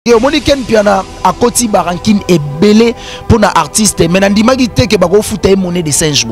et au moni ken piana à côté barankine et belé pour un artiste mais nandimagi te que bako futa monnaie de singe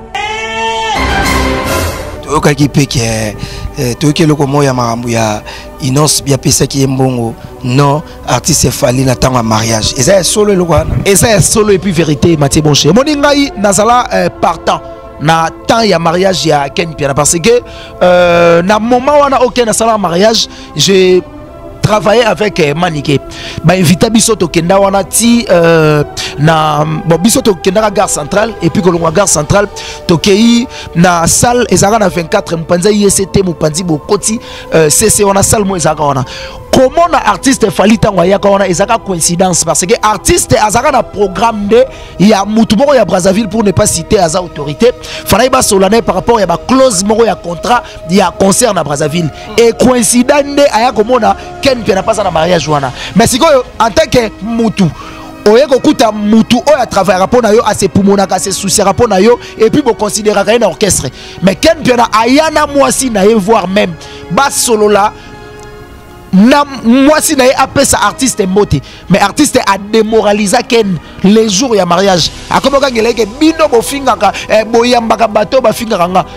to ka ki pe ke to ke loko moya marambu ya inos bia pesa ki mbongo non artiste fali na tango mariage et ça solo loko et ça solo et puis vérité Mathieu Bonché moni ngai nazala partant na temps ya mariage ya ken piana parce que na moment wana aucun sala mariage j'ai travaillé avec Maniké ba invité biso to kenda wana ti na bon biso to kenda gare centrale et puis kolongwa gare centrale to kei na salle ezaka na 24 mpanza ICT mupanzi bokoti CC wana salle mo ezaka wana comment na artiste fali tango ya wana ezaka coïncidence parce que artiste azaka na programme de ya mutu moko ya Brazzaville pour ne pas citer aza autorité fallait ba solane par rapport ya ba clause moko ya contrat ya concert na Brazzaville et coïncident de aya komona ken piana pas na mariage wana mais sikoyo en tant que mutu oye kokuta mutu oya travailler rapport na yo a se poumonaka se souci rapport na yo et puis bo considérer ka na orchestre mais ken piana ayana mwasi na ye voir même ba solo là na mwasi na ye apesa artiste mbote mais artiste a démoralisé ken les jours ya mariage akomoka ngeleke bino bo fingaka boyambaka bato ba fingaka nga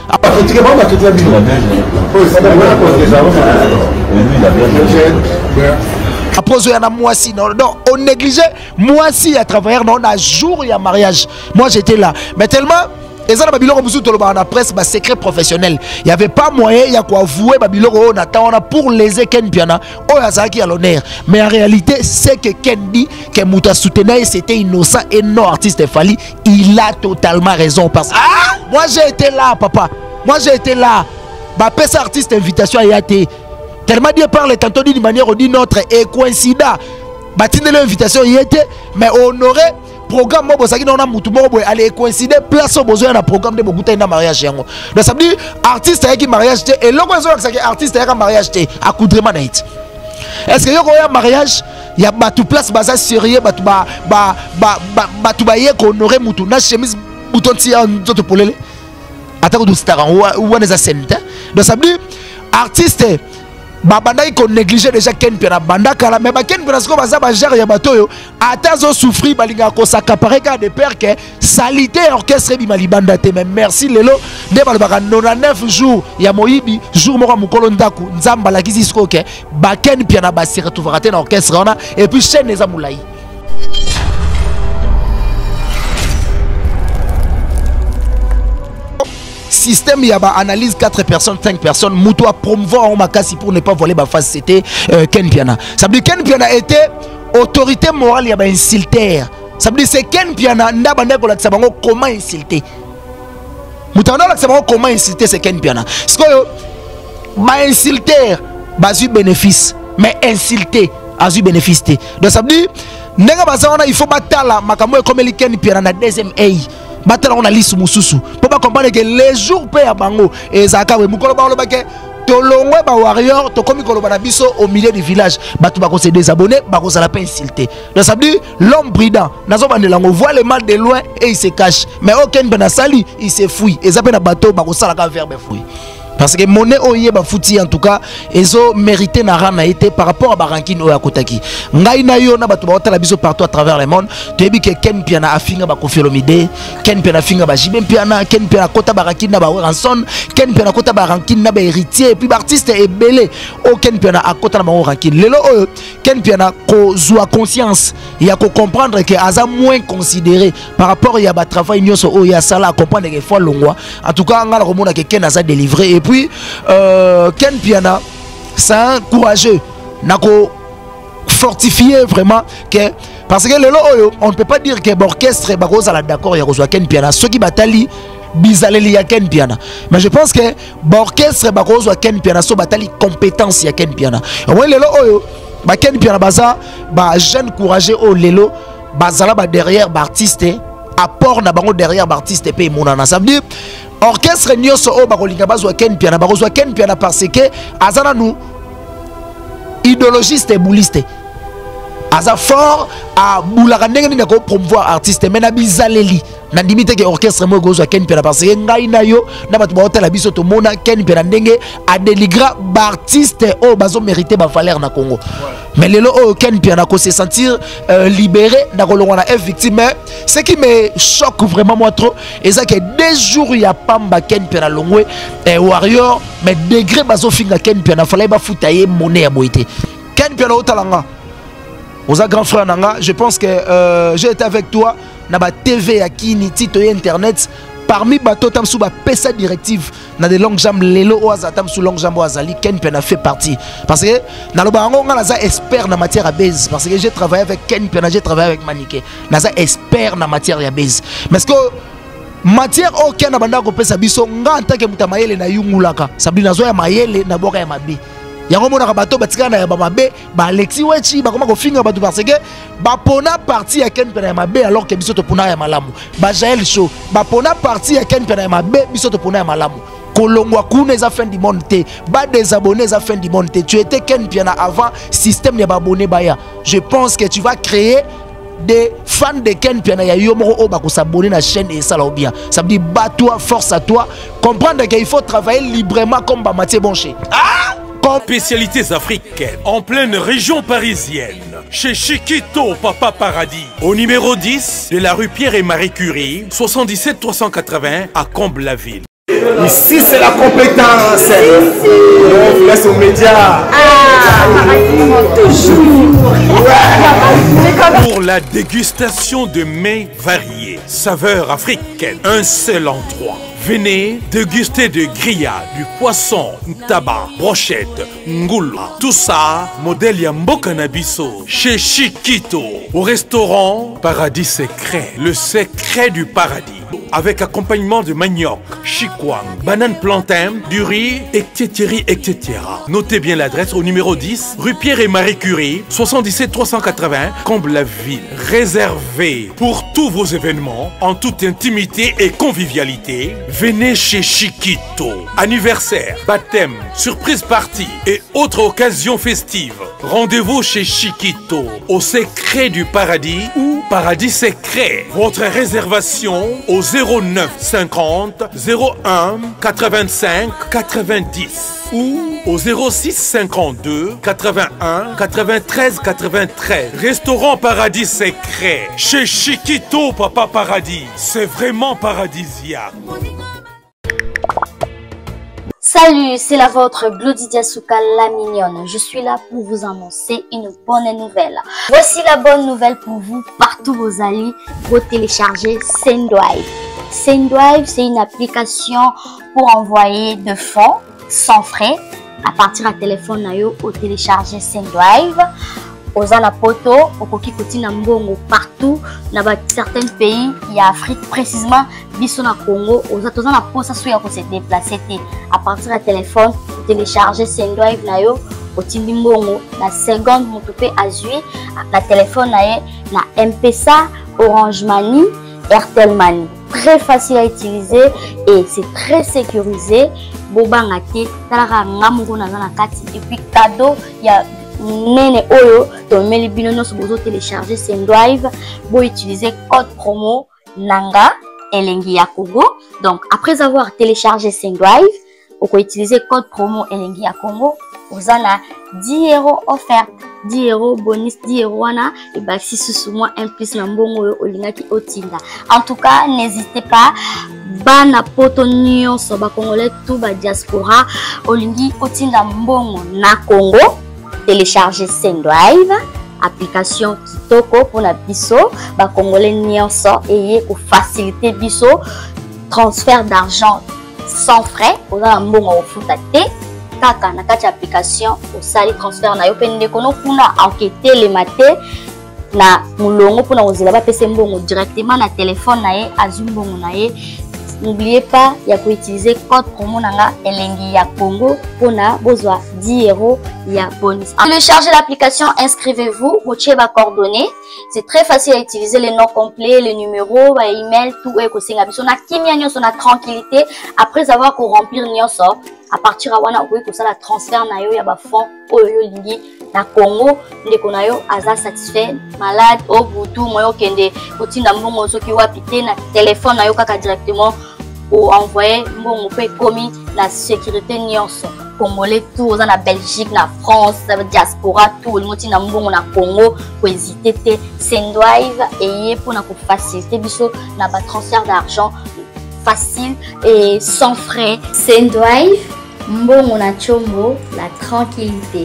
après il y a moisi non on négligeait moisi à travailler non à jour il y a mariage moi j'étais là mais tellement et ça babiloko musu to ba na presse ba secret professionnel il y avait pas moyen il y a quoi avouer babiloko na ta on pour les ken piana o yazaki à l'honneur mais en réalité c'est que Ken dit que muta soutenait c'était innocent et non artiste Fally il a totalement raison parce que moi j'ai été là papa moi j'ai été là ba pesa artiste invitation à yate tellement Dieu parle tantôt d'une manière on dit notre et coïncident batine l'invitation y était mais honoré programme mo bosaki na mutu mo boy aller coïncider place au besoin na programme de bokuta na mariage yango donc ça veut dire artiste avec mariage te et loko zo que artiste avec mariage te accoudrement na it est-ce que yoko ya mariage ya batu place baza sérieux batu batu ba ye ko honorer mutu na chemise bouton ti nzoto polele atako du star ou on est à scène donc ça veut dire artiste babanda ko négliger déjà ken piana banda kala mais ba ken piana ko baza ba gère ya batoyo atazo souffrir balinga ko s'accaparer ka de père que salité orchestre bi malibanda te mais merci lelo de balbaka 99 jours ya moyibi jour moko mukolo ndaku nzamba la kisisko ke ba ken piana ba se retrouver na orchestre ona et puis chaîne les amulai système y a analyse 4 personnes 5 personnes mutu à promouvoir en makasi pour ne pas voler ba face c'était Ken Piana ça veut dire Ken Piana était autorité morale y a ba insulter ça veut dire c'est Ken Piana ndabanda ko la sabango comment insulter mutanda la sabango comment insulter c'est Ken Piana parce que ba insulter ba eu bénéfice mais insulter a eu bénéfice donc ça veut dire ndenga bazana il faut batala makambo comme le Ken Piana na deuxième A batala on a liste mususu pour pas comprendre que les jours paient à bango et zaka we mukolo ba lobake to longwe ba warrior to komi koloba na biso au milieu du village batu ba ko se désabonner ba ko sala pas insulter donc ça veut dire l'homme brident nazo bandela on voit le mal de loin et il se cache mais aucun benasali il se fouille et ça pe na bateau ba ko sala ka verbe fouille parce que monnaie oye ba fouti en tout cas ezo mérité na rana été par rapport à barankine oya kotaki ngai na yo na batu ba otala biso partout à travers le monde tebi que Ken Piana afinga ba Kofiolomide Ken Piana finga ba Jibem Piana Ken Piana kota barankine na ba Ranson Ken Piana kota barankine na ba héritier et puis artiste est belé o Ken Piana akota na ba rankine lelo oyo Ken Piana ko zwa conscience ya ko comprendre que aza moins considéré par rapport ya ba travail nyoso o ya sala comprendre que faut longwa en tout cas ngala ko mona que Ken aza délivré et puis Ken Piana c'est un courageux nako fortifié vraiment que parce que lelo on ne peut pas dire que l'orchestre bakoza la d'accord ya kozwa Ken Piana ceux qui batali bizaleli ya Ken Piana mais je pense que l'orchestre bakozwa Ken Piana so batali compétence ya Ken Piana moi lelo ba Ken Piana baza ba jeune courageux o lelo bazala ba derrière ba artiste apport na bango derrière ba artiste pe monana ça veut dire orchestre nyoso o bakolinga bazwa Ken Piana bakozwa Ken Piana parce que azana nous idologiste et bouliste aza fort a boulaka ndenge nini ko promouvoir artiste mais na bizaleli na limite ke orchestre mo gozo Ken Piana parce que ngai na yo na batu ba hôtel biso to mona Ken Piana ndenge a déligra ba artiste o bazo mériter ba valeur na Congo. Mais lelo o Ken Piana ko se sentir libéré na ko longona est victime. Ce qui me choque vraiment moi trop et ça que des jours il y a pamba Ken Piana longwe et warrior mais degré bazo finga Ken Piana fallait ba futaye monnaie ya boité. Ken Piana o talanga aux grand frère nanga, je pense que j'ai été avec toi na ba TV à Kini Tito internet parmi bato tam sous ba pesa directive na des longues jambes lelo oaza tam sous longue jambe oazali Ken Piana fait partie parce que na lo bango nga za expert na matière à base parce que j'ai travaillé avec Ken Piana, j'ai travaillé avec Maniké na za expert na matière ya base parce que matière aucun na banda ko pesa biso nga en tant que mutamayele na yungulaka sabli nazo ya mayele na boka ya mabe yango mona bato batika na ya mabe ba Alexis Wechi ba koma ko finga bato parce que ba pona partie ya Ken Piana ya mabe alors que biso to pona ya malamu ba Jael Show ba pona partie ya Ken Piana ya mabe biso to pona ya malamu kolongwa kuna eza fin du monde te ba désabonner eza fin du monde te tu étais Ken Piana avant système ya ba abonné baya je pense que tu vas créer des fans de Ken Piana ya yo moko ba ko s'abonner na chaîne et ça là bien ça veut dire bat-toi force à toi comprendre qu'il faut travailler librement comme ba Mathieu Bonché. Spécialités africaines en pleine région parisienne. Chez Chiquito Papa Paradis. Au numéro 10 de la rue Pierre et Marie Curie, 77 380 à Comble-la-Ville. Ici c'est la compétence. On vous laisse aux médias. Toujours. Pour la dégustation de mets variés, saveurs africaines, un seul endroit. Venez déguster de grillades, du poisson, tabac, brochette, ngoula. Tout ça, modèle Yamboka Nabiso, chez Chiquito. Au restaurant Paradis Secret, le secret du paradis. Avec accompagnement de manioc, chikwang, banane plantain, du riz, etc. etc. Notez bien l'adresse au numéro 10, rue Pierre et Marie Curie, 77 380, Comble-la-Ville. Réservé pour tous vos événements, en toute intimité et convivialité. Venez chez Chiquito. Anniversaire, baptême, surprise party et autres occasions festives. Rendez-vous chez Chiquito, au secret du paradis ou Paradis Secret. Votre réservation au 09 50 01 85 90 ou au 06 52 81 93 93. Restaurant Paradis Secret chez Chiquito Papa Paradis. C'est vraiment paradisiaque. Salut, c'est la vôtre Glodidia Souka la mignonne. Je suis là pour vous annoncer une bonne nouvelle. Voici la bonne nouvelle pour vous, partout vos alliés, vous téléchargez Sendrive. Sendrive, c'est une application pour envoyer de fonds sans frais à partir du téléphone nayo au télécharger Sendrive. Ozana poto, okoki kotina mbongo partout dans certains pays, il y a Afrique précisément, biso na Congo, ozana posa souya ko se déplacer à partir du téléphone, télécharger Sendrive nayo, otindi mbongo na seconde motope azui na téléphone naye na M-Pesa, Orange Money, Airtel Money. Très facile à utiliser et c'est très sécurisé. Bobanga te, talaka ngamungo na kati et puis cadeau, il y a nene oyo to meli bino nyonso bozo télécharger Sendrive bo utiliser code promo nanga elengi ya Congo. Donc après avoir téléchargé Sendrive, on peut utiliser code promo elengi ya Congo, vous en a 10 € offert, 10 € bonus, 10 € wana et bah si sous moi un plus na mbongo olingaki otinda. En tout cas, n'hésitez pas bana poto nyonso ba congolais tout ba diaspora olingi otinda mbongo na Congo. Télécharger Sendrive, application kitoko pour la biso, ba congolais nyonso et pour faciliter biso transfert d'argent sans frais. Pour un mbongo au futate kaka na kati application au sali transfert na yo pende kono kuna enquêter les maté na mulongo pour na ozela ba pese mbongo directement na téléphone na ye azumbongo na ye. N'oubliez pas, il y a qu'à utiliser code promo nanga elengi ya Congo pour na bozwa 10 € ya bonus. Téléchargez l'application, inscrivez-vous, motiez vos coordonnées. C'est très facile à utiliser, les noms complets, les numéros, les emails, tout est possible. On a kimia nyonso na tranquillité après avoir qu'on remplir nyonso à partir de wana okoki kosala transfert na yo ya ba fonds oyo lingi na Congo ndeko na yo aza satisfait malade au butu moyo kende kotinda mbongo soki wapi te na téléphone na yo kaka directement ou envoyer mbongo pe komi la sécurité nyonso congolais tout aux na Belgique na France diaspora tout le monde na mbongo na Congo ko hésiter te Sendwave et pour na ko faciliter biso na ba transfert d'argent facile et sans frais. Sendwave mbongo na chombo la tranquillité.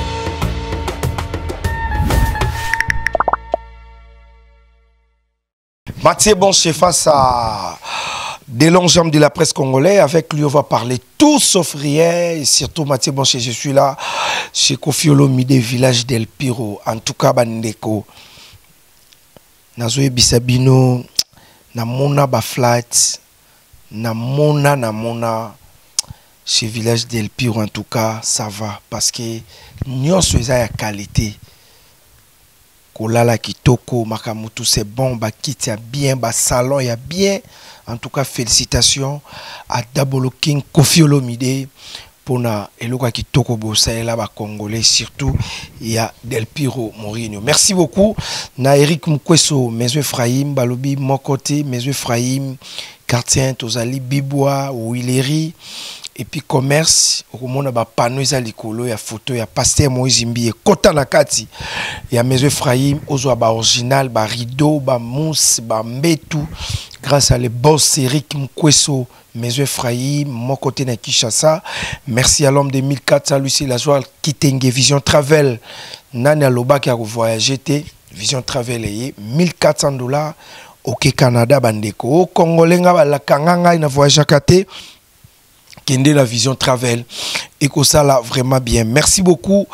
Mathieu Bonché face à des longs jambes de la presse congolaise. Avec lui, on va parler tout sauf rien. Et surtout, Mathieu Bonché, je suis là chez Kofi Olomide, village d'El Piro. En tout cas, Bandeko. Nazoe Bisabino, Namona Baflat, Namona. Chez village d'El Piro, en tout cas, ça va. Parce que nous sommes à qualité. Kolala kitoko makamutu c'est bon ba kit ya bien ba salon ya bien en tout cas félicitations à Dabolo King Kofi Olomide pour na eloka kitoko bosaela ba congolais surtout il y a Del Piro Mourinho. Merci beaucoup na Eric Mkweso Maison Ephraim balobi mon côté Maison Ephraim quartier Tozali Bibois Willery et puis commerce au monde ba panneau za likolo ya photo ya pasteur Moïse Mbie kota na kati ya Maison Ephraim ozo ba original ba rideau ba mousse ba mbetu grâce à les boss Eric Mkweso Maison Ephraim mon côté na Kinshasa. Merci à l'homme de 1400 Lucie la joie Kitenge Vision Travel nani alobaki a voyager te Vision Travel et $1400 OK Canada bandeko congolais nga la kanganga na voyage kate Kende la Vision Travel et que ça là vraiment bien. Merci beaucoup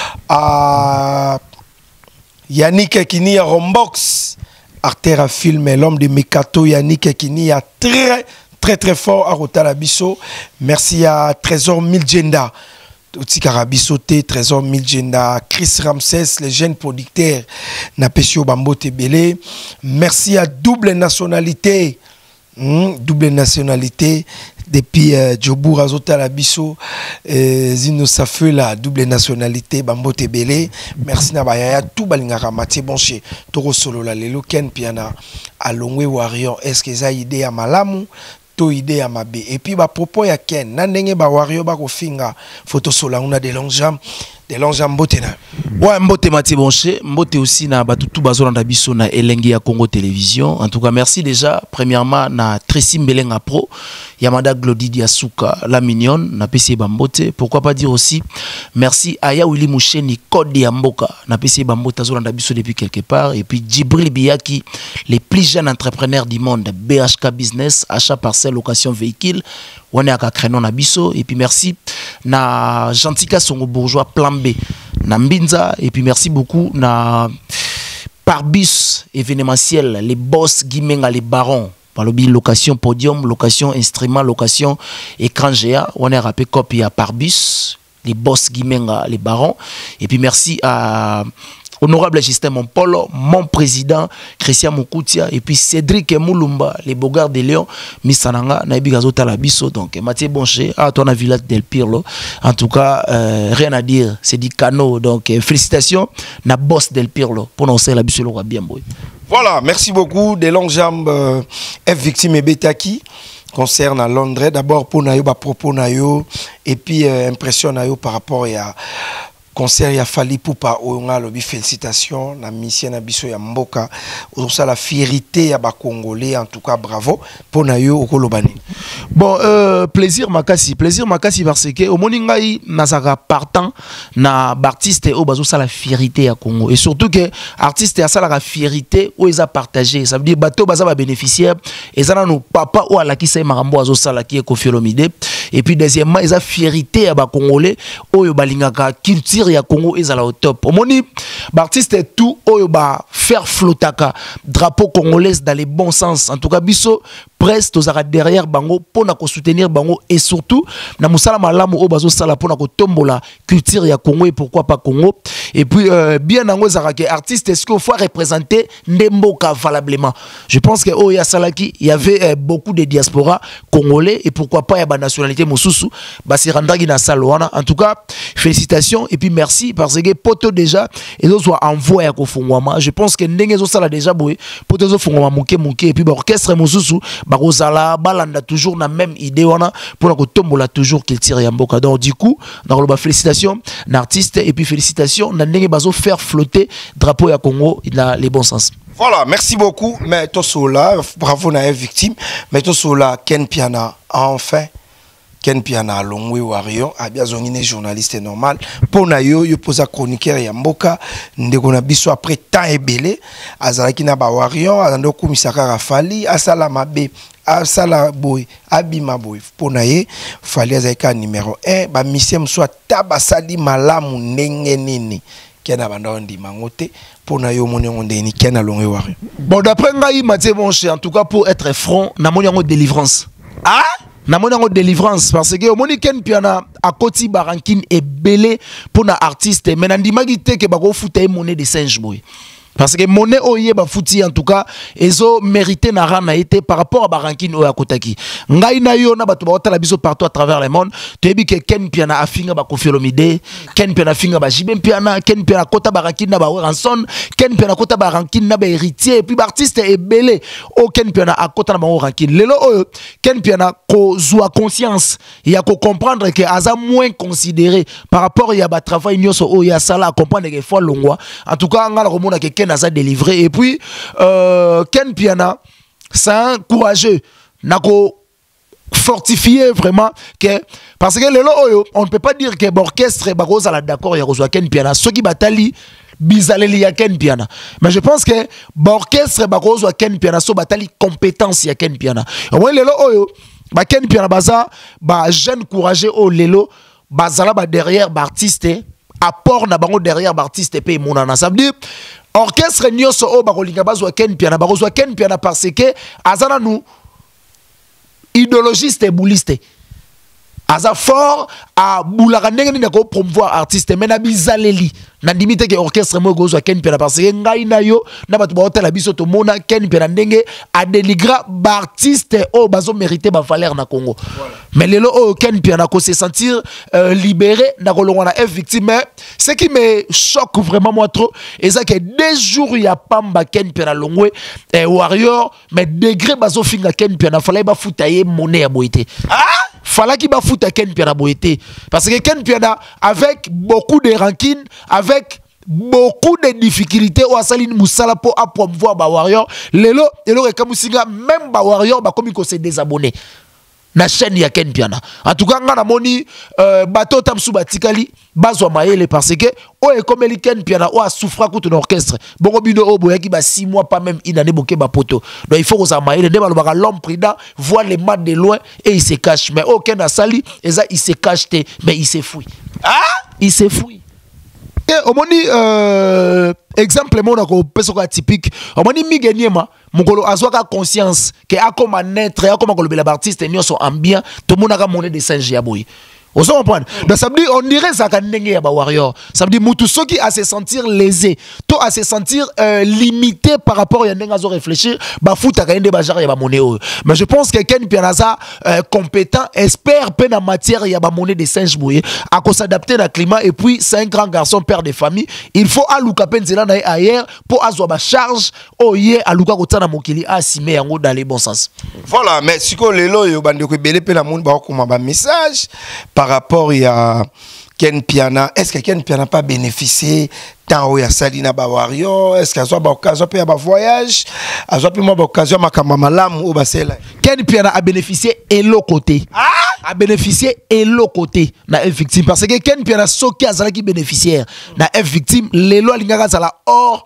à Yannick Ekini à Rombox, Artère à film l'homme de Mekato Yannick Ekini a très fort à Rotalabiso. Merci à Trésor Miljenda. Outi Karabiso T, Trésor Miljenda, Chris Ramsès, les jeunes producteurs Napesio Bambo Tebele. Merci à Double Nationalité. Double Nationalité. Depuis Djobour Azota Labiso, Zino Safeu la double nationalité, Bambo Tebele. Merci Nabayaya, tout Balingara Mathieu Bonché, Toro Solo la Lelo Ken Piana, Alongwe Warrior, est-ce que ça idée à Malamu, to idée à Mabe. Et puis, bah, propos ya Ken, Nandenge ba Warrior ba Kofinga, photo sola, on a des longs jambes. De longs mbote na. Ouais, mbote Mathieu Bonché, mbote aussi na batutu bazolanda biso na Elengi ya Congo Télévision. En tout cas, merci déjà premièrement na Tracy Mbelenga Pro, Yamada Glody Diasuka, la mignonne, na PC Bambote. Pourquoi pas dire aussi merci à Willy Moucheni Code Yamboka, na PC Bambote azolanda biso depuis quelque part et puis Djibril Biyaki, les plus jeunes entrepreneurs du monde, BHK Business, achat parcelle, location véhicule. On est à Crénon na biso et puis merci na Gentika Songo Bourgeois Plan B na Mbinza et puis merci beaucoup na Parbus événementiel les boss Guimenga les barons par le location podium location instrument location écran géant on est rappelé copie à Parbus les boss Guimenga les barons et puis merci à Honorable Justin Mompolo, mon président, Christian Mokoutia, et puis Cédric Moulumba, les Bogards de Léon, Missananga, Naibigazo Talabiso, donc Mathieu Bonché, à ton village del Pirlo. En tout cas, rien à dire, c'est du canot, donc félicitations, na boss del Pirlo, pour nous la biso le bien boy. Voilà, merci beaucoup, des longues jambes, F victime et Betaki. Concerne à Londres, d'abord pour Nayo, propos Nayo, et puis impression Nayo par rapport à concert ya Fali Poupa Oyonga lobi félicitations na mission na biso ya mboka osa la fierté ya ba congolais en tout cas bravo pour nayo okolobani. Bon plaisir makasi parce que au moningai nazaka partant na artiste o bazo sa la fierté ya Congo et surtout que artiste ya sa la fierté o eza partagé ça veut dire bateau baza ba bénéficiaire et ça na no papa o ala ki sa marambo azo sala ki Kofi Olomide et puis deuxièmement eza fierté ya ba congolais oyo balingaka culture ya Congo ezala au top. Omoni artiste tout oyo ba faire flotaka drapeau congolais dans les bons sens. En tout cas biso presse tozaka derrière bango pona ko soutenir bango et surtout na musala malamu o bazo sala pona ko tombola culture ya Congo et pourquoi pas Congo. Et puis bien nango zarake artiste est-ce qu'il faut représenter Ndemboka valablement. Je pense que oh ya salaki il y avait beaucoup de diaspora congolais et pourquoi pas ya ba nationalité mosusu ba sirandaki na salwana. En tout cas félicitations et puis merci parce que poto déjà et autres soit envoyé à Kofungwama. Je pense que ndenge zo sala déjà boy poto zo fungwama muke et puis ba orchestre mosusu ba rozala balanda toujours na même idée wana pour la tombola toujours qu'il tire ya mboka. Donc du coup dans le félicitations l'artiste et puis félicitations na ndenge bazo faire flotter drapeau ya Congo dans les bons sens. Voilà, merci beaucoup. Mais Tosola, bravo na victime. Mais Tosola, Ken Piana, enfin. Ken Piana, Longwe Wario, a bien zonginé journaliste normal. Pour na yo posa chroniqueur ya mboka, ndeko na biso après temps et belé. Azalaki na ba Wario, azando kumisaka Rafali, asala mabe, asala boy, abima boy. Pour na ye, fali azalika numéro 1, ba misiem soit tabasali malamu ndenge nini. Kena bandondi mangote pour na yo moniongo ndeni kena longwe Wario. Bon d'après ngai Mathieu Monche en tout cas pour être franc na moniongo délivrance. Ah na moniongo délivrance parce que moni Ken Piana à koti barankin et belé pour na artiste mais na ndimagi te ke bako futa monnaie de singe boy. Parce que monnaie oye ba fouti en tout cas ezo mérité na rana été par rapport à barankin oya kotaki ngai na yo na bato ba tala biso partout à travers le monde tebi que Ken Piana afinga ba Koffi Olomide Ken Piana finga ba Jibem Piana Ken Piana kota barankin na ba Ranson Ken Piana kota barankin na ba héritier et puis artiste est belé o Ken Piana a kota na ba rankin lelo oyo Ken Piana ko zwa conscience ya ko comprendre que aza moins considéré par rapport ya ba travail nyoso o ya sala comprendre que fois longwa en tout cas ngala ko mona que Ken a délivré et puis Ken Piana c'est un courageux nako fortifié vraiment que parce que lelo oyo on ne peut pas dire que l'orchestre baroza la d'accord ya rozwa Ken Piana ceux qui batali bizaleli ya Ken Piana mais je pense que l'orchestre baroza Ken Piana so batali compétence ya Ken Piana au moins lelo oyo ba Ken Piana baza ba jeune courageux o lelo bazala ba derrière ba artiste apport na bango derrière ba artiste pe monana ça veut dire orchestre nyoso o bakolinga bazwa Ken Piana bazwa Ken Piana parce que azana nous idéologiste et bouliste aza fort a boulaka ndenge ni ko promouvoir artiste mais na bizaleli na limite que orchestre mo gozwa Ken Piana parce que ngai na yo na bato ba hôtel biso to mona Ken Piana ndenge a dénigra ba artiste o bazo mériter ba valeur na Congo voilà. Mais lelo o Ken Piana ko se sentir libéré na kolongwa na F victime mais ce qui me choque vraiment moi trop et ça que des jours ya pamba Ken Piana longwe Warrior mais degré bazo finga Ken Piana fallait ba foutaye monnaie ya boité fallait qu'il ba fouta Ken Piana boité parce que Ken Piana avec beaucoup de rancune avec beaucoup de difficultés au asaline musala pour promouvoir ba Warrior lelo rekamusinga même ba Warrior ba comme ko se désabonner na chaîne ya Ken Piana en tout cas ngana moni bato tamsu batikali bazwa maele parce que o ekomeli Ken Piana o a souffra contre l'orchestre bongo bino o boyaki ba 6 mois pas même une année boké ba poto donc il faut que ça maele de balobaka l'homme prudent voit les mains de loin et il se cache mais o Ken asali eza il se cache te mais il se fouille il se fouille et au moni exemple mon ko pesoka typique au moni migeniema mukolo azwaka conscience que a comme un être a comme kolobela artiste nyoso ambient to monaka monnaie de singe ya boy. Vous comprenez? Donc ça veut dire on dirait ça quand ndenge ya ba Warrior. Ça veut dire mutu soki à se sentir lésé, to à se sentir limité par rapport à ndenge azo réfléchir, ba futa ka ndé ba genre ya ba monnaie. Mais je pense que Ken Piana compétent, expert pe na matière ya ba monnaie de singe boy, à ko s'adapter na climat et puis c'est un grand garçon père de famille, il faut aluka penzela na ailleurs pour azwa ba charge oye aluka ko tsana mokili asime yango dans les bons sens. Voilà, mais siko lelo yo bande ko belé pe na monde ba ko ma message par rapport à Ken Piana. Est-ce que Ken Piana n'a pas bénéficié tant où il y a Salina Warrior? Est-ce qu'il y a une occasion de voyage? Il y a une occasion de Ken Piana a bénéficié et l'autre côté. A bénéficié et l'autre côté na F victime parce que Ken Piana soki azala qui bénéficiaire na F victime les lois lingaka zala or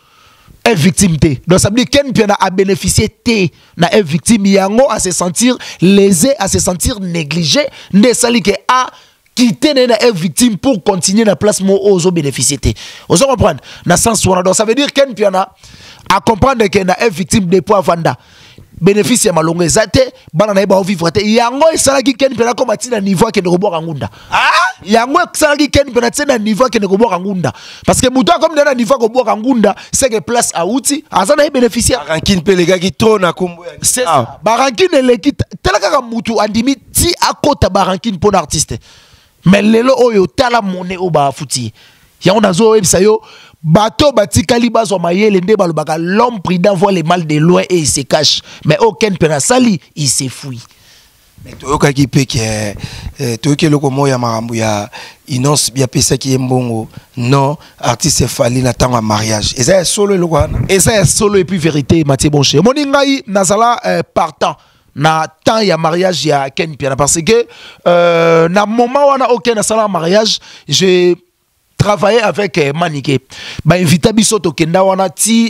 F victime T. Donc ça veut dire Ken Piana a bénéficié T na F victime yango à se sentir lésé, à se sentir négligé, ne sali que a quitter na victime pour continuer la place mo ozo bénéficier. Vous comprenez na sens donc ça veut dire Ken Piana à comprendre que na victime de poids vanda bénéfice ya malongo ezate bana na ba vivre te yango esala ki Ken Piana comme atina niveau ke ndeko boka ngunda yango esala ki Ken Piana tina niveau ke ndeko boka ngunda parce que muto comme na niveau ko boka ngunda c'est que place à outil azana bénéficiaire rankine pe les gars qui trône kombo c'est ça barankine leki telaka mutu andimi ti akota barankine pour artiste mais lelo oyo tala monnaie o ba futi yango nazo ebisa yo bateau batikali bazo mayele nde balobaka l'homme prudent voit les mal de loin et il se cache mais aucun penasali il se fouille mais toyoka ki pe ke toyoke loko moya marambu ya inonce bien pesa ki mbongo non artiste fali na tango mariage et ça solo loko et ça solo et puis vérité Mathieu Bonché moningai nazala partant na temps ya mariage ya Ken Piana parce que na moment wana aucun sala mariage j'ai travailler avec Maniké ba invita biso to kenda wana ti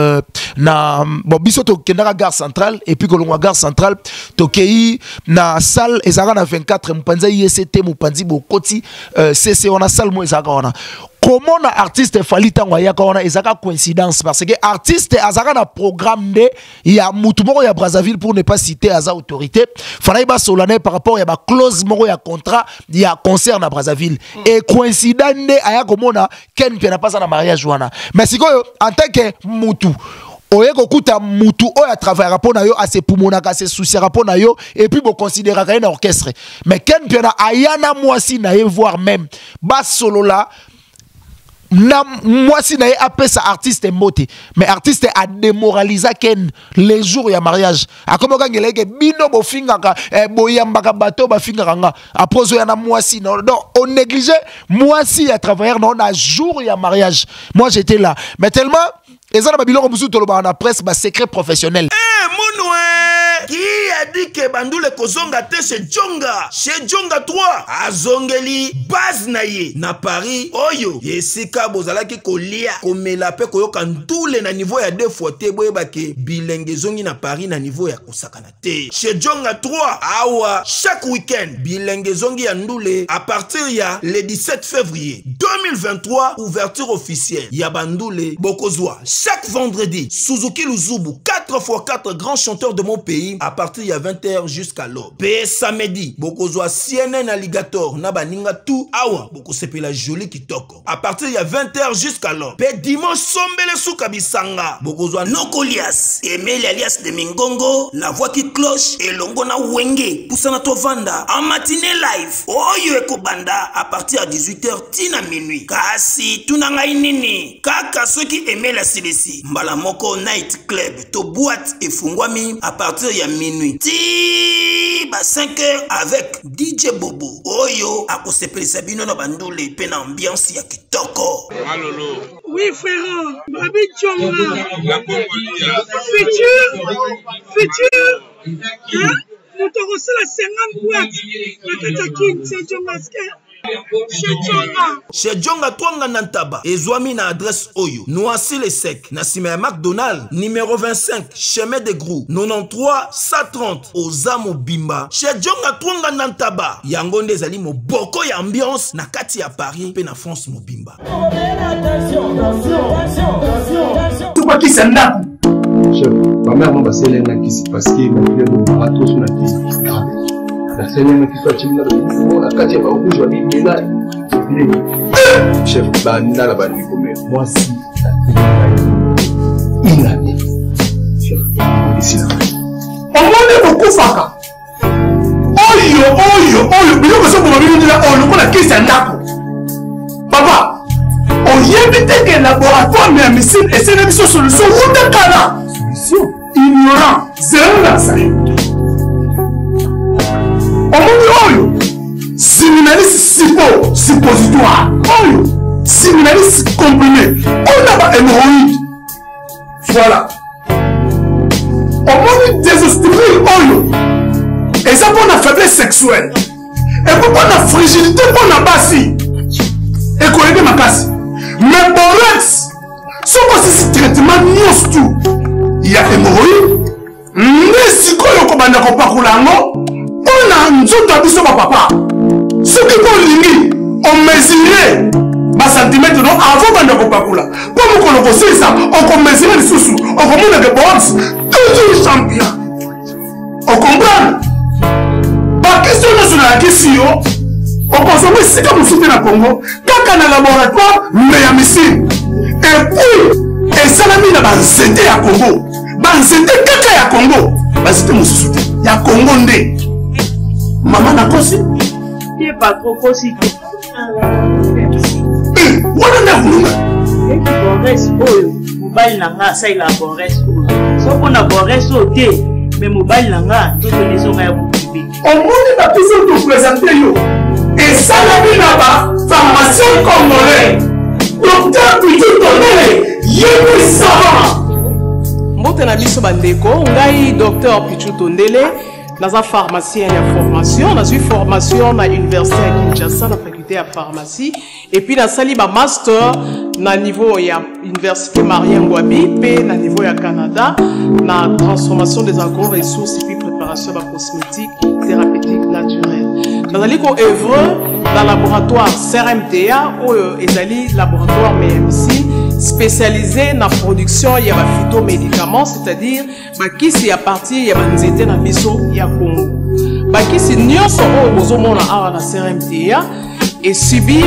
na bon biso to kenda gare centrale et puis kolongwa gare centrale to kei na salle ezaka na 24 mpanza ICT mupanzi bokoti CC wana salle mo ezaka wana comment na artiste fali tango ya ka wana ezaka coïncidence parce que artiste azaka na programme de ya mutu moko ya Brazzaville pour ne pas citer aza autorité fallait ba solane par rapport ya ba clause moko ya contrat ya concert na Brazzaville et coïncident de aya komona Ken Piana pas na mariage wana mais sikoyo en tant que mutu oye kokuta mutu oya travaillera pour na yo ase pumonaka ase souciera pour na yo et puis bo considérera un orchestre mais Ken Piana ayana mwasi na ye voir même ba solo là na moi si na appelé ça artiste moti mais artiste a démoralisé Ken les jours ya mariage a comme quand il est bino bo fingaka boyambaka bateau ba fingaka après zo ya na moi si non on négligeait moi si à travers non na jour ya mariage moi j'étais là mais tellement ezana babilo ko musu toloba na presse ba secret professionnel qui a dit que Bandoule Kozonga te chez Djonga 3 azongeli base naye na Paris oyo yesika bozalaki kolia komela pe koyoka ndule na niveau ya 2 fois te boyeba ke bilenge zongi na Paris na niveau ya kosakana te chez Djonga 3 awa chaque week-end bilenge zongi ya ndule à partir ya le 17 février 2023 ouverture officielle ya Bandoule Bokozwa chaque vendredi Suzuki Luzubu 4x4 grands chanteurs de mon pays à partir de 20h jusqu'à l'aube. Pe samedi, bokozwa CNN Alligator na baninga tout awa boko sepela joli kitoko. À partir de 20h jusqu'à l'aube. Pe dimanche sombele souka bisanga. Bokozwa Nokolias, Emile alias de Mingongo, la voix qui cloche et longo na wenge. Poussana to vanda en matinée live. Oyo eko banda à partir de 18h tina minuit. Kasi tunanga inini. Kaka ceux qui aimaient la CDC. Mbala moko night club to boîte et fungwami à partir de minuit. Ti ba 5h avec DJ Bobo. Oyo akosepeli sabino na bandule pe na ambiance ya kitoko. Malolo. Oui frère, Babi Djonga. La Congolia. Futur. Hein? Nous te reçons la 50 boîtes. La Katakin, c'est Djongaske. Chez Djonga Twanga Nantaba, Ezwami na adresse Oyo, Noisy les Secs, Nassime McDonald, numéro 25, chemin de Grou, 93 130, Ozamo Bimba. Chez Djonga Twanga Nantaba, Yangonde Zali mo boko ya ambiance, na kati ya Paris, pe na France mo Bimba. Tout pas qui s'en a. Chef, ma mère m'a passé l'un qui s'est passé, mon frère m'a raté sur la tête. La scène qui soit timide, la quartier va rouge, va dire là. Chef, banda la bande comme moi si il a dit. Chef, ici là. On m'a beaucoup faka. Oyo, bilo ko so ko mabili ndila ono ko na kisa ndako. Papa, on y évite que laboratoire mais missile et c'est une solution ou de kala. Solution ignorant, zéro la ça. Oyo, séminaliste suppositoire. Oyo, séminaliste comprimé. On a pas hémorroïde. Voilà. On désostimule Oyo. Et ça pour la faiblesse sexuelle. Et pour la fragilité pour la bassi. Et qu'on aide ma casse. Mais borax, ce que traitement n'y tout. Il y a hémorroïde. Mais si qu'on a pas on a un autre abisso papa. Ce qui est on mesurait ma centimètre non avant de Kopakula. Comme on sait ça, on mesurait les sous, on commande des box, toujours champion. On comprend? La question nationale qui est on consomme ce que vous soutenez dans le Congo, quand on a un laboratoire, mais il y a missile. Et puis, et ça l'a mis dans le CT à Congo. Dans le CT, quand il y a Congo, c'était mon soutien. Il y a Congo ndé. Maman n'a pas aussi. Il n'est pas trop aussi. On a voulu. Et qui borresse, mobile nanga, ça il a borresse. Sauf qu'on a borresse au thé, mais mobile nanga, tout le maison a occupé. On monte la puissance de présenter yo. Et ça l'a mis là-bas, pharmacien congolais. Docteur Pichu Tondele, yémi savant. Mbote na biso bandeko, ngai docteur Pichu Tondele, dans un pharmacien de formation, dans une formation à l'université à Kinshasa, dans la faculté de pharmacie, et puis dans sali ba master na niveau ya université Maria Ngwabi, puis na niveau ya Canada, na transformation des agro-ressources et puis préparation de cosmétiques thérapeutiques naturelles. Dans ali ko œuvre dans le laboratoire CRMTA ou ezali laboratoire MMC spécialisé dans la production de phytomédicaments, c'est-à-dire qui à partir de nzete na biso ya Congo. Qui nyonso o bozomona awa na CRMTA et subir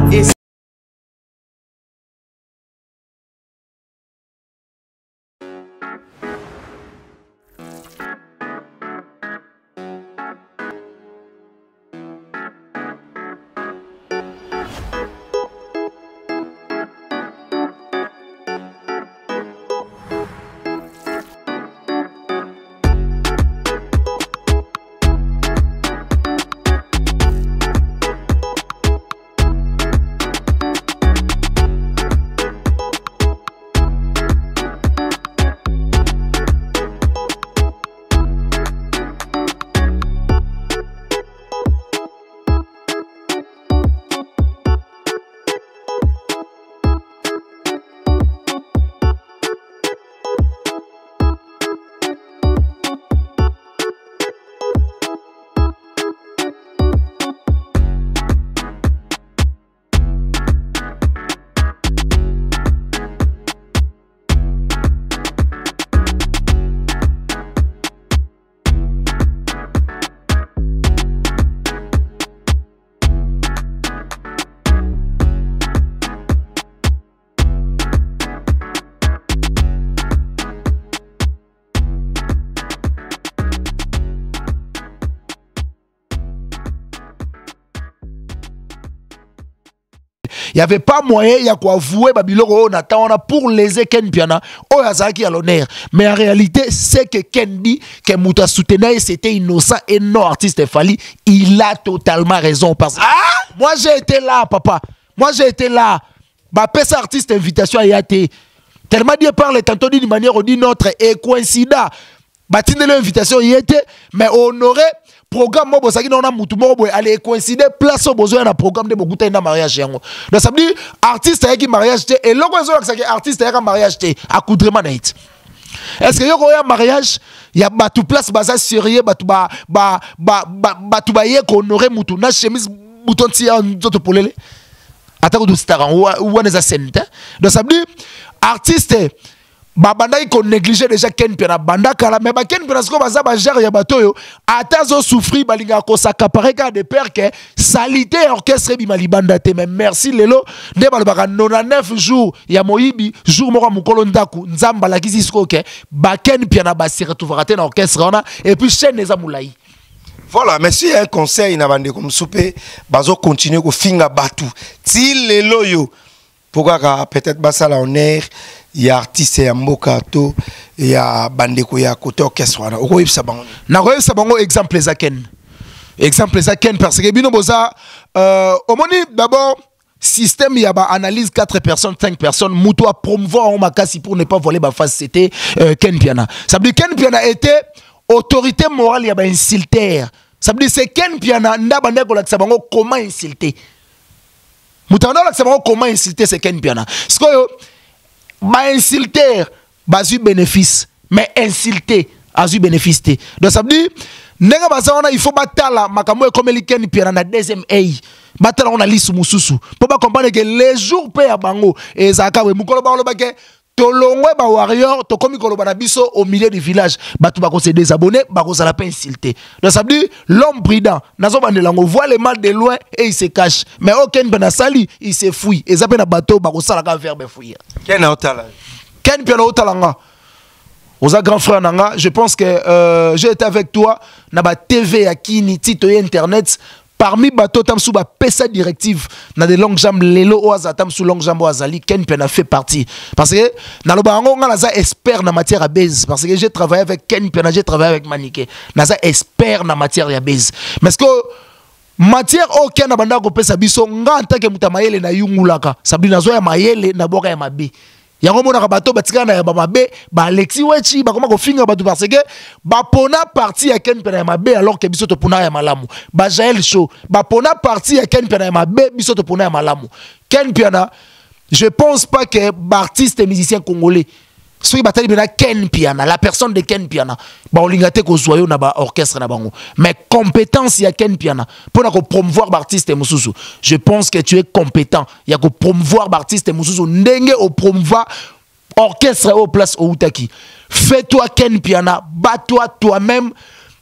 Il n'y avait pas moyen, il y a quoi avouer Babiloro pour léser Ken Piana, oh Yazaki à l'honneur. Mais en réalité, c'est que Ken dit que Mouta Soutenay c'était innocent et non artiste Fali. Il a totalement raison. Parce que moi j'ai été là, papa. Moi j'ai été là. Bah, pèse artiste invitation à Yate. Tellement dit parle tantôt d'une manière ou d'une autre et coïncida. Bah, tine l'invitation y était, mais honoré. Programme mo bosaki na mutu mo boy aller coïncider place au besoin na programme de bokuta na mariage yango. Donc ça veut dire artiste avec mariage té et logo zo que artiste avec mariage té accoudrement na it. Est-ce que yoko ya mariage ya batu place baza sérieux batu batu ba ye ko honorer mutu na chemise bouton tia nzoto polele. Atako do star ou na za scène. Donc ça veut dire artiste babanda ko négliger déjà Ken Piana banda kala mais ba Ken Piana sko baza ba gère ya batoyo atazo souffrir balinga ko s'accaparer ka de père que salité orchestre bi malibanda te mais merci lelo nde balobaka 99 jours ya moyibi jour moko mukolo ndaku nzamba la kisi sko ke ba Ken Piana ba se retrouver te na orchestre ona et puis chaîne eza moulayi. Voilà, mais si un conseil na bande comme souper bazo continuer ko finga batu ti lelo yo pourquoi peut-être basa la honneur il y a artiste ya mbokato il y a bandeko ya côté orchestre wana oko yebisa bango na ko yebisa bango exemple za Ken parce que bino boza omoni d'abord système il y a ba analyse 4 personnes 5 personnes muto a promouvoir en makasi pour ne pas voler ba face c'était Ken Piana. Ça veut dire Ken Piana était autorité morale il y a ba insulter. Ça veut dire c'est Ken Piana ndabande ko la bango comment insulter. Mutanda la bango comment insulter c'est Ken Piana. Ce que ba insulter, ba eu bénéfice, mais insulter, a eu bénéfice. Donc ça veut dire, Nenga bazana il faut batala makambo e comme Ken Piana na deuxième A. Batala on a lisu mususu. Pour pas comprendre que les jours paye à bango et zaka we mukolo ba lo ke tolongwe ba warrior to komi koloba na biso au milieu du village batu bako se désabonner bako ça la pas insulter. Donc ça veut dire l'homme prudent nazo bandela on voit le mal de loin et il se cache. Mais aucun Piana sali il se fouille et zape na bateau bako sala ka verbe fouiller. Ken Otala. Ken Piana Otalanga. Aux grand frère Nanga, je pense que j'ai été avec toi na ba TV à Kini Tito internet parmi bateau tam sous ba pesa directive na des longues jambes lelo oaza tam sous longues jambes oazali Ken Piana fait partie parce que na lo bango nga za expert na matière à base parce que j'ai travaillé avec Ken Piana, j'ai travaillé avec Maniké na za expert na matière ya base mais que matière aucun na banda ko pesa biso nga antake mutamayele na yungulaka sabli nazo ya mayele na boka ya mabe yango mona bato batika na ya mabe ba Alexis Wechi ba koma ko finga bato parce que ba pona partie ya Ken Piana ya mabe alors que biso to pona ya malamu ba Jael Show ba pona partie ya Ken Piana ya mabe biso to pona ya malamu Ken Piana je pense pas que artiste et musicien congolais soki batali bena Ken Piana la personne de Ken Piana ba olingate ko zoyo na ba orchestre na bango mais compétence ya Ken Piana pour na ko promouvoir artiste mususu je pense que tu es compétent ya ko promouvoir artiste mususu ndenge au promouvoir orchestre au place au utaki fais-toi Ken Piana bats-toi toi-même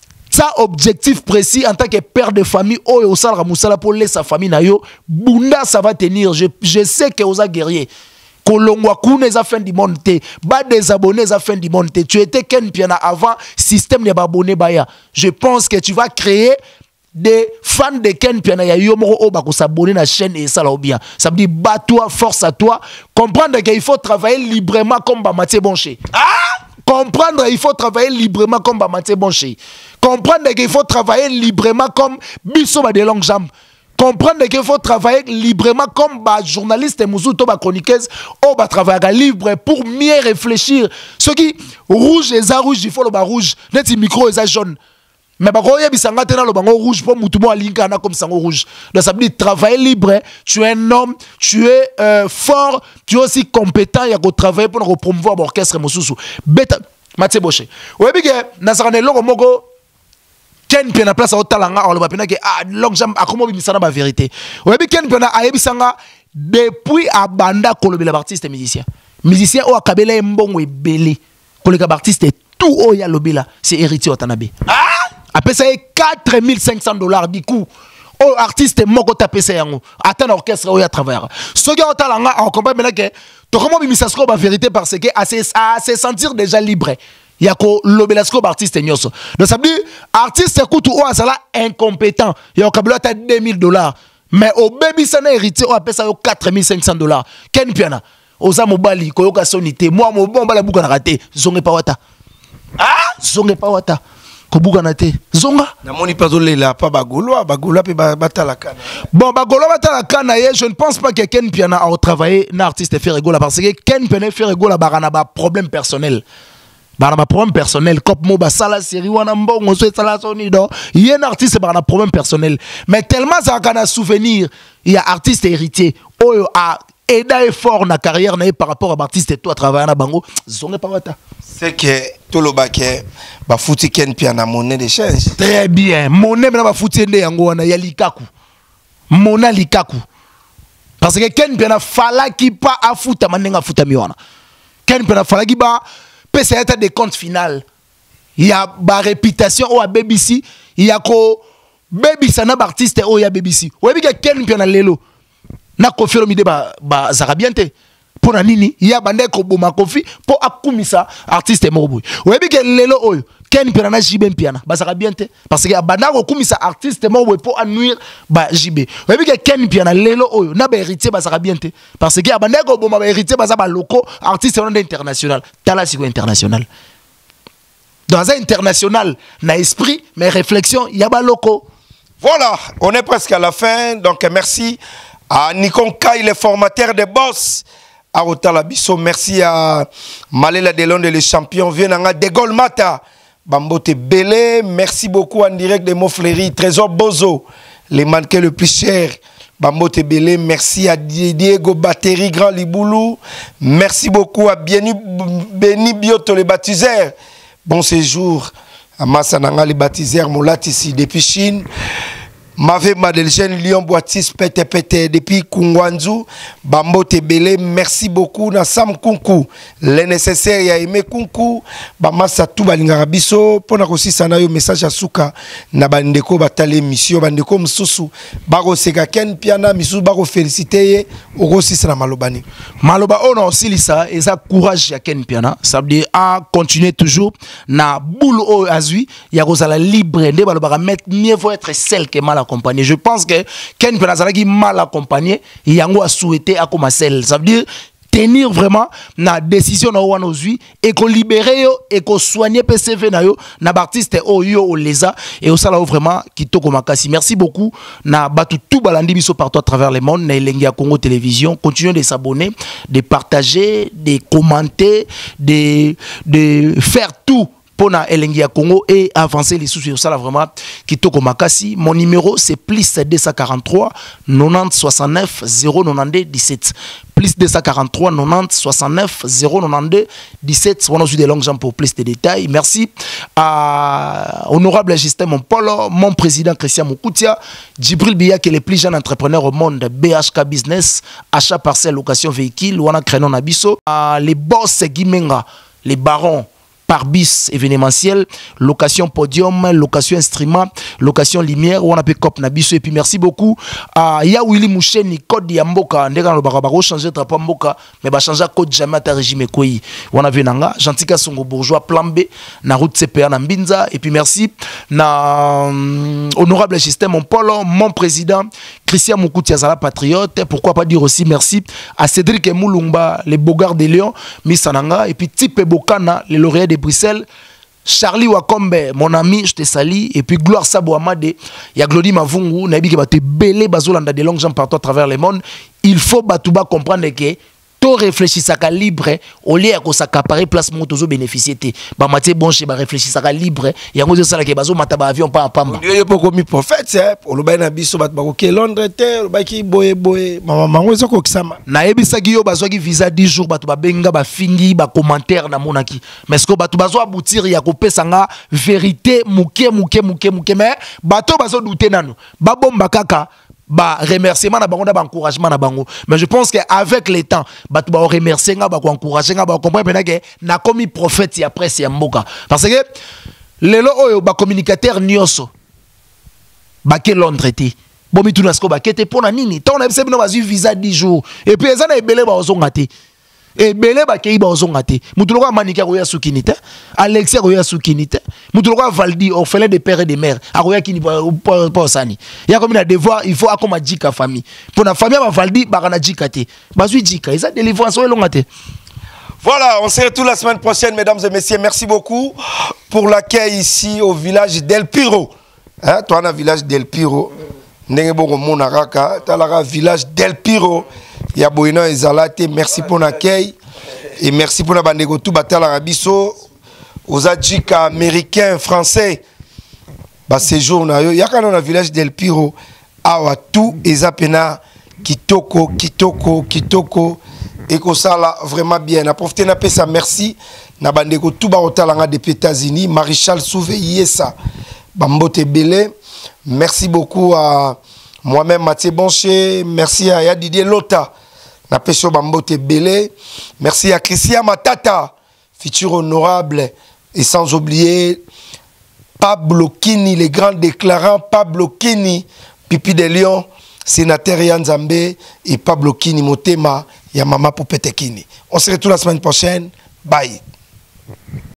ça objectif précis en tant que père de famille oh au salra musala pour laisser sa famille na yo bunda ça va tenir je sais que osa guerrier Kolongwa Koune za fin du monde te ba des abonnés za fin du monde te tu étais Ken Piana avant système de abonnés baya je pense que tu vas créer des fans de Ken Piana ya yomoro o ba ko s'abonner na chaîne et ça là bien ça veut dire bat-toi force à toi comprendre qu'il faut travailler librement comme ba Mathieu Bonché comprendre il faut travailler librement comme ba Mathieu Bonché comprendre qu'il faut travailler librement comme biso ba de longues jambes comprendre qu'il faut travailler librement comme bah, journaliste et mousouto bah, chroniqueuse ou bah, travailler libre pour mieux réfléchir ce qui rouge et ça rouge il faut le bas rouge net micro et ça jaune mais bah quand il y a bisanga tena le bango rouge pour moutumo alinka na comme sango rouge donc ça veut dire travailler libre tu es un homme tu es fort tu es aussi compétent il y a que travailler pour promouvoir l'orchestre moussousou beta Mathieu Bonché ouais bien que nasarane logo mogo Ken Piana place au talanga on le va que ah long jambe a comment bimisana ba vérité ouais bien Ken Piana a ebisanga depuis abanda kolobela artiste musicien o akabela mbongo ebele koleka artiste tout o ya lobela c'est héritier Watanabe après ça est $4,500 du coup o artiste moko tapé ça yango attend orchestre o ya travailler ce gars au talanga on comprend maintenant que to comment bimisana ba vérité parce que à se sentir déjà libre yako lobelasco artiste nyoso donc ça veut dire artiste écoute ou azala incompétent yako kabelo ta $2,000 mais au baby sana héritier o appelle ça $4,500 Ken Piana oza mobali koyoka sonité moi mo bomba la buka na raté zonge pa wata zonge pa wata ko buka na te zonga na moni pas olela pas bagolo pe batala kana bon bagolo batala kana je ne pense pas que Ken Piana a travaillé na artiste faire rigola parce que Ken Piana faire rigola barana ba problème personnel bah ma problème personnel comme mo ba sala série wana mbongo so sala soni do y un artiste bah na problème personnel mais tellement ça kana souvenir il y a artiste héritier oyo a aida effort na carrière na par rapport à artiste et toi travailler na bango zonge pas wata c'est que tout le baquet ba fouti Ken Piana monnaie d'échange très bien monnaie na ba fouti ndé yango wana ya likaku mona likaku parce que Ken Piana fala ki pa afuta manenga futa miwana Ken Piana fala ki ba c'est des comptes final. Il y a ba réputation au BBC, il y a ko baby sana artiste au ya BBC. Ouais bi Ken Piana lelo. Na Koffi Olomide ba zarabiente. Pour na nini, il y a bande ko boma Koffi pour akumisa artiste moboy. Ouais bi lelo oyo Ken Piana na JB Piana ba zarabiente parce que banda ko kumisa artiste moboy pour nuire ba JB. Ouais bi Ken Piana lelo oyo na ba héritier ba zarabiente parce que banda ko boma ba héritier ba za ba loko artiste international. Tala siko international. Dans un international na esprit mais réflexion y a ba loko. Voilà, on est presque à la fin donc merci à Nikon Kai le formateur de Boss. À Otalabiso, merci à Malela Delonde le champion Vienanga de Golmata Bambote Belé, merci beaucoup en direct de Moflerie Trésor Bozo, les mannequins le plus cher Bambote Belé, merci à Diego Battery Grand Liboulou, merci beaucoup à Beni Bioto le baptiseur, bon séjour Amasa Nangali baptiseur Molatisi depuis Chine. Mave Madelgène Lyon Boitis Pete depuis Kungwanzu Bambo Tebele, merci beaucoup na Sam Kunku le nécessaire ya aimé Kunku Bamasa tout balingara biso pona kosi sana yo message à Suka na bandeko batale mission bandeko msusu bako seka ken piana misu bako féliciter okosi sana malobani maloba ona aussi lisa et ça courage ya ken piana ça veut dire à continuer toujours na boule o azui ya kozala libre nde baloba mettre mieux vaut être celle que mal accompagné. Je pense que Ken Penazalaki mal accompagné, Yango a souhaité à commencer. Ça veut dire tenir vraiment la décision na wana ozui et qu'on libérer yo et qu'on soigner PCV na yo na artiste oyo o leza et au sala vraiment kitoko makasi. Merci beaucoup na batu tout balandi biso partout à travers le monde na Elengia Congo Télévision. Continuez de s'abonner, de partager, de commenter, de faire tout pour na Elengia Congo et avancer les sous ça là vraiment kitoko makasi. Mon numéro c'est plus 243 90 69 092 17 plus 243 90 69 092 17. On a eu des longues jambes pour plus de détails. Merci à honorable Justin Mompolo, mon président Christian Mukoutia, Djibril Biya qui est le plus jeune entrepreneur au monde, BHK Business, achat parcelle, location véhicule, Wana Krenon Abisso, les boss Guimenga, les barons par bis événementiel, location podium, location instrument, location lumière, on a pu cop nabiso et puis merci beaucoup à ya Willy Moucheni code ya mboka ndeka no bakaba changer drapeau mboka mais ba changer code jamais à ta régime koi on a vu nanga Gentika Songo bourgeois plan B na route CPA na Mbinza et puis merci na honorable système mon polo mon président Christian Mukoutia Zala patriote, pourquoi pas dire aussi merci à Cédric Moulumba les Bogards de Lyon Missananga et puis Type Bokana les lauréats de Bruxelles, Charlie Wakombe, mon ami, je te salue. Et puis Gloire Sabo Amade, il y a Glody Mavungu, Nabi qui va te belé, bazolanda des longues jambes partout à travers le monde. Il faut Batouba comprendre que tout réfléchir ça libre au lieu de s'accaparer place moto bénéficier te ba maté bon chez ba réfléchir ça libre ya ngozo sala ke bazo mataba avion pa pamba yo poko mi prophète c'est pour le baina biso bat ba ko Londres te ba ki boye mama ngozo ko kisama na yebisa ki yo bazo ki visa 10 jours bat ba benga ba fingi ba commentaire na monaki mais ce que bat bazo aboutir ya ko pesa nga vérité muke mais bato bazo douter nanu ba bomba kaka ba remerciement na bango na ba encouragement na bango mais je pense que avec le temps ba tu ba remercier nga ba ko encourager nga ba comprendre que na komi prophète ya presse ya mboka parce que lelo oyo ba communicateur nyonso ba ke Londres te bomi tu nasko ba kete pona nini ton na bino bazu visa 10 jours et puis ezana ebele ba ozonga te et belé ba kei ba ozonga te mutuloko manika ko ya sukinite Alexia ko ya sukinite mutuloko Valdi orphelin de père et de mère akoya kini pa sani ya comme na devoir il faut akoma djika famille pour na famille ba Valdi ba kana djika te bazui djika isa délivrance o longa te. Voilà, on se retrouve la semaine prochaine, mesdames et messieurs. Merci beaucoup pour l'accueil ici au village d'El Piro. Hein, toi, on a village d'El Piro. Nengeboko Monaraka, Talara village d'El Piro. Yaboina et Zalate, merci pour l'accueil. Et merci pour la bande de tout Batala Rabiso. Aux adjika américains, français. Bah, séjour, il y a quand on a village d'El Piro. Awa tout, Ezapena, Kitoko. Et que ça là vraiment bien. Na profité na pesa merci. Na bande ko tout barotalanga des États-Unis. Maréchal Souveillé ça. Bambote Belé. Merci beaucoup à moi-même Mathieu Bonché. Merci à Didier Lota. Na peso Bambote Belé. Merci à Christian Matata. Futur honorable. Et sans oublier Pablo Kini, les grands déclarants. Pablo Kini, Pipi de Lyon. Sénateur Yann Zambé et Pablo Kini Motema, Yamama Poupete Kini. On se retrouve la semaine prochaine. Bye.